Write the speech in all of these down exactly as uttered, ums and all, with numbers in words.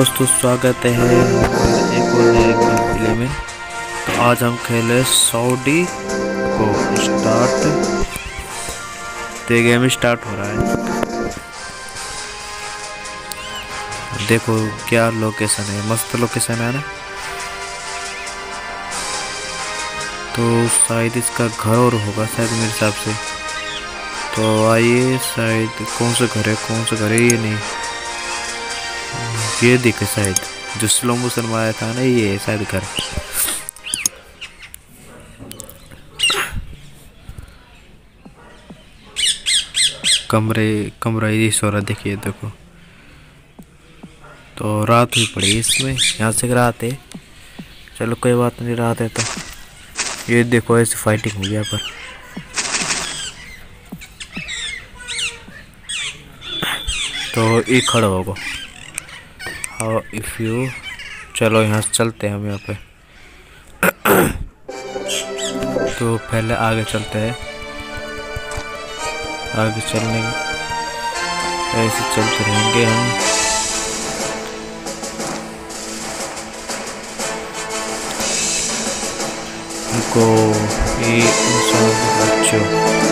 दोस्तों स्वागत है एक और नए गेम प्ले में। तो आज हम खेले सऊदी को स्टार्ट। तो गेम स्टार्ट हो रहा है। देखो क्या लोकेशन है, मस्त लोकेशन है ना। तो शायद इसका घर और होगा शायद मेरे हिसाब से। तो आइए, शायद कौन सा घर है कौन सा घर है ये नहीं, ये दिखे शायद जो स्लो मोशन में आया था ना, ये है शायद घर। कमरे कमरा ये सोरा देखिए, देखो तो रात हुई पड़ी इसमें, यहाँ से रात है। चलो कोई बात नहीं, रात है तो ये देखो ऐसे फाइटिंग हो गया पर। तो ये खड़ा होगा हाउ इफ यू। चलो यहाँ से चलते हैं हम यहाँ पे। तो पहले आगे चलते हैं, आगे चलने ऐसे चलते रहेंगे हम। इनको ये इंसान बच्चों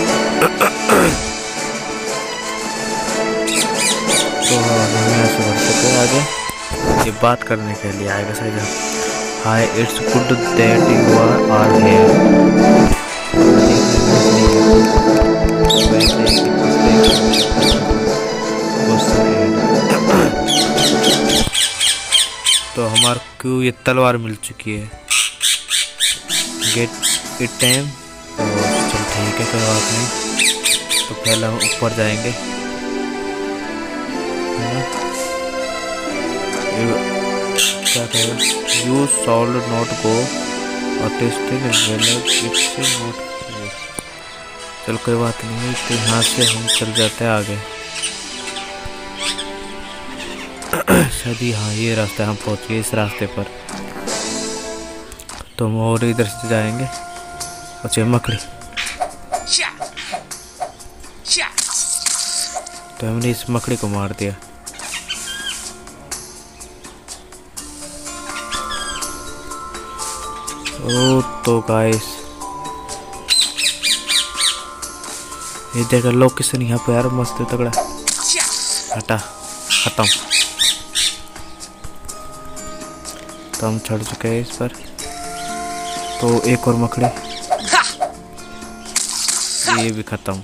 तो हम यहाँ से बढ़ सकते हैं आगे। ये बात करने के लिए आएगा शायद। Hi, it's good that you are are here. तो हमारे को ये तलवार मिल चुकी है। Get it time. तो चल ठीक है, कोई बात नहीं। तो पहले हम ऊपर जाएंगे, क्या कहेगा, you solve not go attested it's not. चल कोई बात नहीं। तो यहाँ से हम चल जाते हैं आगे। शायद हाँ ये रास्ता, हम पहुँच गए इस रास्ते पर। तो हम और इधर से जाएंगे। अच्छा मकड़ी, तो हमने इस मकड़ी को मार दिया। ओ तो गाइस ये देखा लोकेशन यहाँ पे यार, मस्त है तगड़ा। हटा खत्म। तो हम चढ़ चुके हैं इस पर। तो एक और मकड़ी, ये भी खत्म।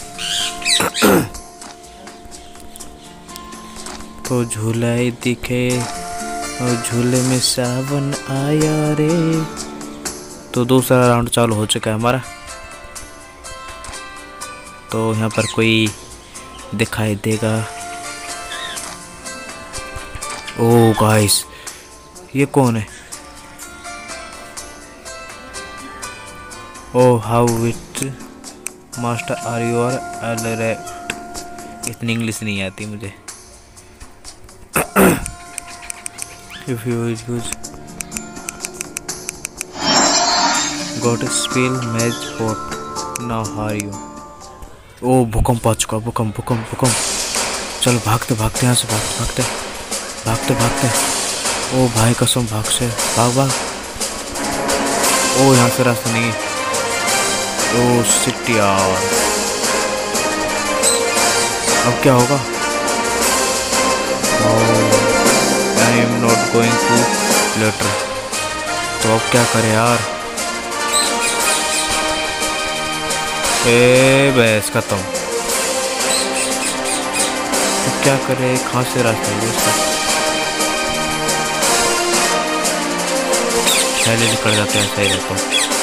तो झूला ही दिखे और झूले में सावन आया रे। तो दूसरा राउंड चालू हो चुका है हमारा। तो यहाँ पर कोई दिखाई देगा। ओ गाइस ये कौन है? Oh how wit master are you are alert. इतनी इंग्लिश नहीं आती मुझे। If you use got spell match port now her you. Oh भूकंप आ चुका, भूकंप भूकंप भूकंप। चलो भागते भागते यहाँ से, भागते भागते भागते भागते। ओ भाई कसम, भाग से भाग भाग। ओ यहाँ से रास्ता नहीं है। ओ शिट यार, अब क्या होगा? I am not going to later. तो अब क्या करें यार? ए बस खत्म। तो क्या करे, कहाँ से रास्ता है इसका? पहले निकल जाते हैं सही रहता।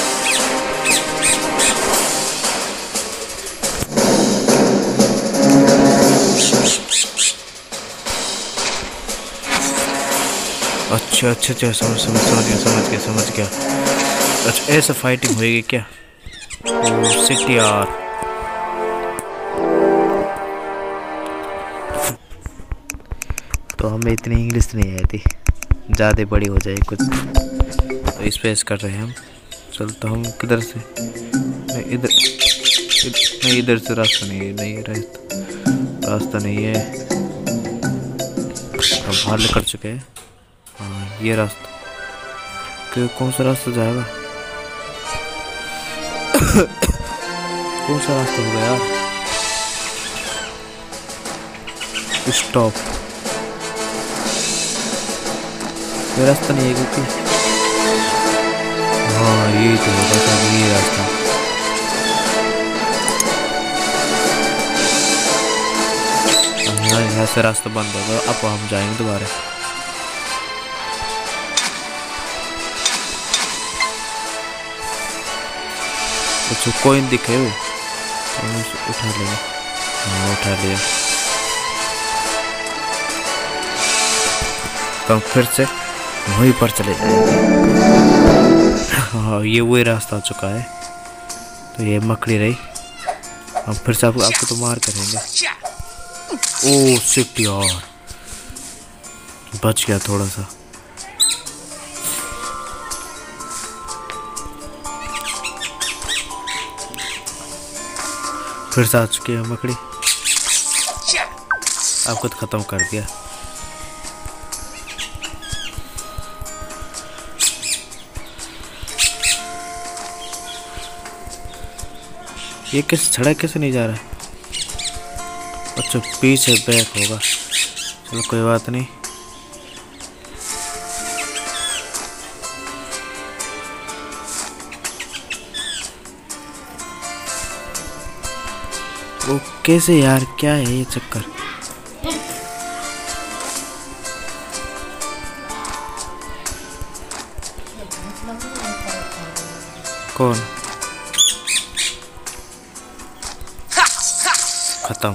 अच्छा अच्छा अच्छा समझ समझ समझ गया समझ गया समझ गया। अच्छा ऐसा फाइटिंग होएगी क्या? सिटी यार। तो हमें इतनी इंग्लिश नहीं आई थी, ज़्यादा बड़ी हो जाए कुछ। तो स्पेस कर रहे हैं हम। चल तो हम किधर से? नहीं इधर, नहीं इधर से रास्ता नहीं है, नहीं रास्ता रास्ता नहीं है। अब बाहर निकल चुके हैं। हाँ ये रास्ता, कि कौन सा रास्ता जाएगा? कौन सा रास्ता होगा यार? स्टॉप, ये रास्ता नहीं है क्योंकि, हाँ यही तो होगा शायद, यही रास्ता। यहाँ से रास्ता बंद होगा, अब हम जाएंगे दोबारा। कुछ कोइन दिखे हुए, उठा लिया। हाँ उठा लिया। तो हम फिर से वहीं पर चले जाएंगे। हाँ ये वही रास्ता आ चुका है। तो ये मकड़ी रही, हम फिर से आपको आपको तो मार करेंगे। ओह शिट यार, बच गया थोड़ा सा। फिर से आ चुकी है मकड़ी, आपको तो खत्म कर दिया। ये किस सड़क कैसे नहीं जा रहा है? अच्छा पीछे बैक होगा, चलो कोई बात नहीं। वो कैसे यार, क्या है ये चक्कर? कौन? खत्म।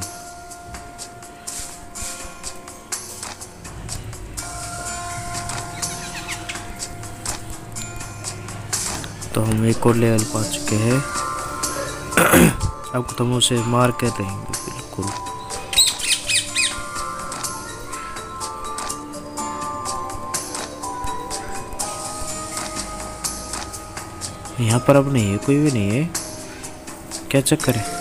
तो हम एक और लेवल पा चुके हैं। अब तो हम उसे मार के रहेंगे बिल्कुल। यहाँ पर अब नहीं है, कोई भी नहीं है, क्या चक्कर है?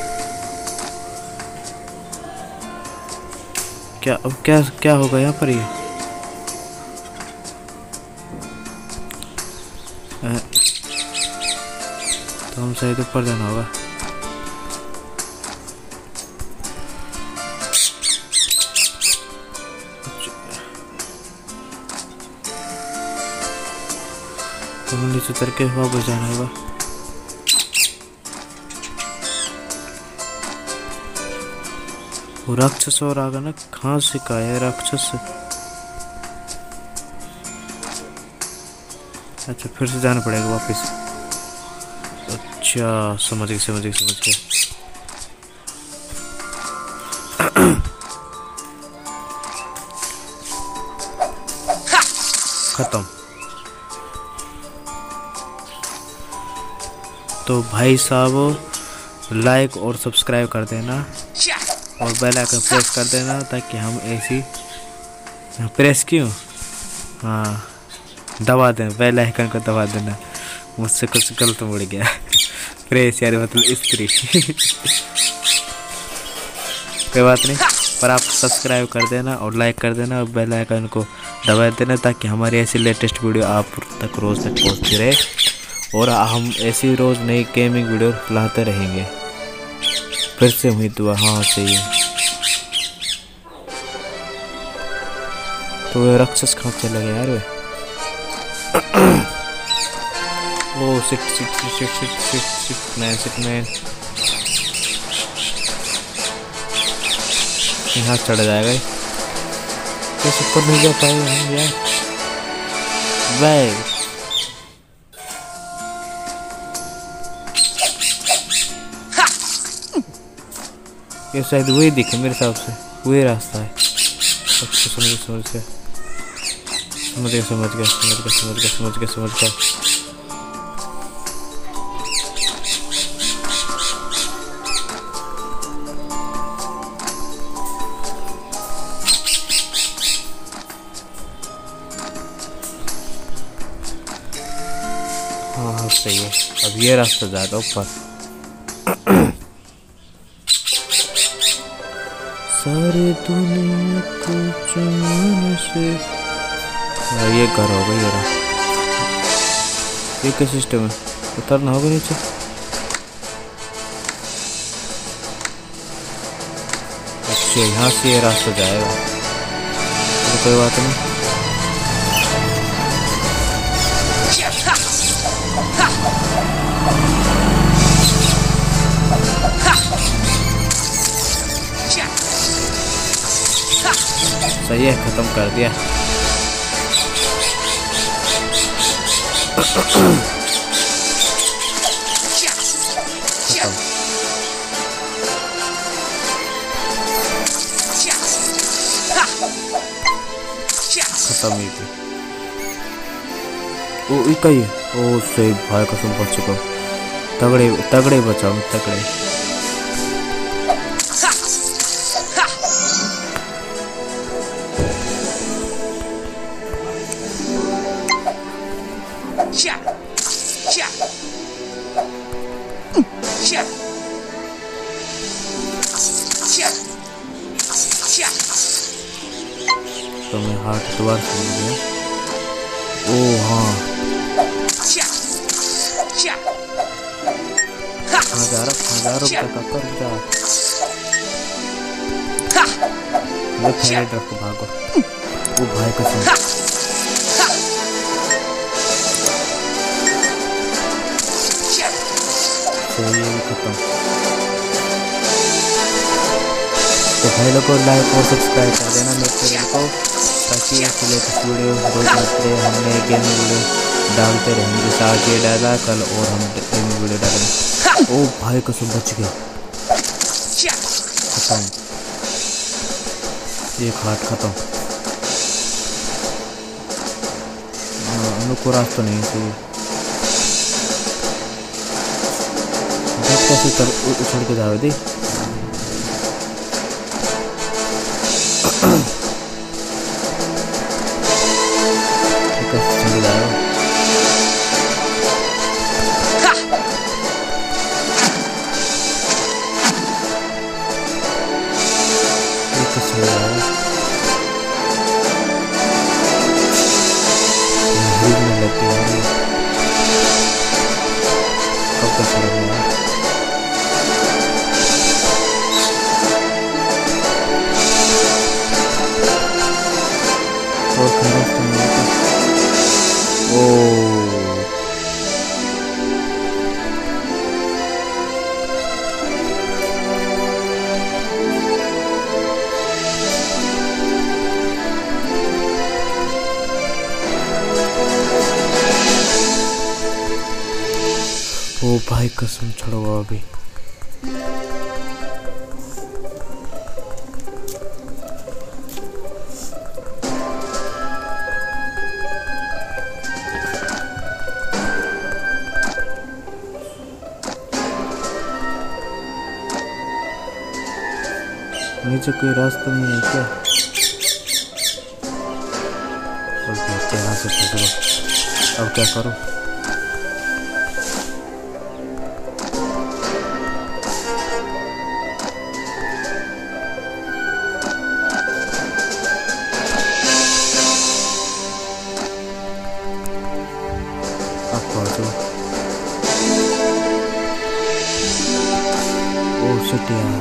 क्या अब क्या क्या होगा यहाँ पर? ये तो हम शायद ऊपर जाना होगा। तो हम नीचे उतर के वापस जाना होगा। वो राक्षस और आगा ना, कहाँ से का है राक्षस? अच्छा फिर से जाना पड़ेगा वापस। अच्छा समझ गए समझ गए समझ गए। खत्म। तो भाई साहब लाइक और सब्सक्राइब कर देना और बेल आइकन प्रेस कर देना ताकि हम ऐसी प्रेस क्यों हाँ दबा दें, बेल आइकन को दबा देना। मुझसे कुछ गलत मुड़ गया। प्रेस यार मतलब स्त्री। कोई बात नहीं, पर आप सब्सक्राइब कर देना और लाइक कर देना और बेल आइकन को दबा देना ताकि हमारी ऐसी लेटेस्ट वीडियो आप तक रोज़ तक पहुँचती रहे और हम ऐसी रोज़ नई गेमिंग वीडियो लाते रहेंगे। फिर से हुई दुआ, हाँ सही है। तो वे राक्षस कहाँ चले गए यार? Way oh sit sit sit sit sit sit man sit man यहाँ चढ़ जाएगा। कैसे ऊपर नहीं जा पाएगा हम यार? बैग ये शायद वही दिखे मेरे हिसाब से, वही रास्ता है। अच्छा समझ गया समझ गया समझ गया समझ गया समझ गया समझ गया समझ गया समझ गया। हाँ हाँ सही है। अब ये रास्ता जाएगा ऊपर। सारी दुनिया को चैन से। ये घर होगा यार, ये क्या सिस्टम है? उतरना होगा नीचे। अच्छा यहाँ से ये रास्ता जाएगा, तो कोई बात नहीं। सही है, खत्म कर दिया। खत्म ही थी। ओ इका ही है। ओ सही भाई कसम बच चुका। तगड़े तगड़े बचाओ, तगड़े। तो मैं हाथ दोबारा खोल गया। ओ हाँ, हजार हजार रुपये का कर्जा। रखो, भागो। ओ भाई कसम। तो ये भी खत्म। तो भाई लोग को लाइक और सब्सक्राइब कर देना मेरे चैनल को, ताकि इसके लेटेस्ट वीडियो रोज आते हमने गेम वीडियो डालते रहेंगे। साथ ये डाला कल और हम गेम वीडियो डालेंगे। ओ भाई कसम बच गया। खत्म, एक हाथ खत्म। हम लोग को रास्ता नहीं चाहिए। कैसे कर उछल के जाओ दी। कैसे चले जाओ। कैसे चले जाओ। भूख नहीं लगती है। कब तक चलेगा? ओ भाई कसम छोड़ो अभी। नीचे कोई रास्ता नहीं है क्या? यहाँ से पकड़ो। अब क्या करो? अब पहुँचो। ओ शिट यार।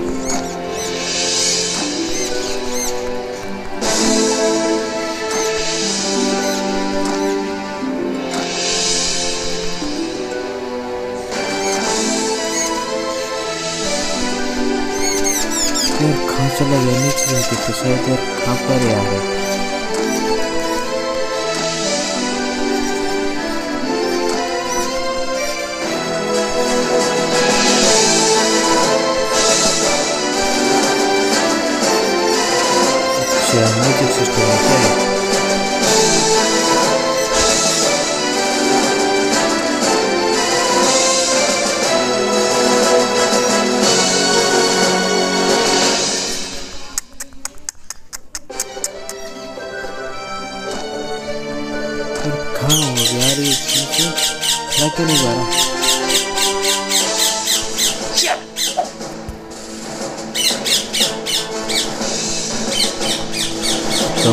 कहाँ चला गया? नीचे जाके तो शायद यार कहाँ पर आ गया? अच्छा म्यूजिक सिस्टम है क्या? कहाँ हो गया यार? ये क्यों नहीं जा रहा?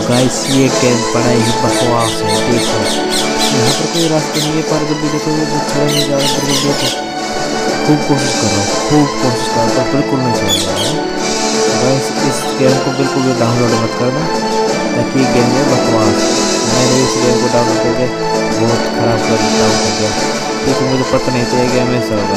गाइस ये गेम बड़ा ही बकवास है। देखो यहाँ पर कोई रास्ते नहीं है, पर जब भी देखो ये चला नहीं जा रहा, पर देखो खूब कोशिश कर रहा हूँ, खूब कोशिश कर रहा हूँ, बिल्कुल नहीं चल रहा है। गाइस इस गेम को बिल्कुल भी डाउनलोड मत करना, ताकि ये गेम है बकवास। मैंने इस गेम को डाउनलोड करके बहुत ख़राब कर दिया, क्योंकि मुझे पता नहीं था ये गेम ऐसा होगा।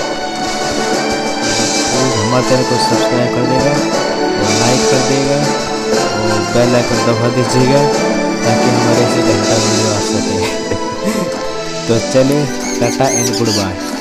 तो हमारे चैनल को सब्सक्राइब कर देगा और लाइक कर देगा और बेल आइकन दबा दीजिएगा, ताकि हमारे से घंटा वीडियो आ सके। तो चलिए टाटा एंड गुड बाय।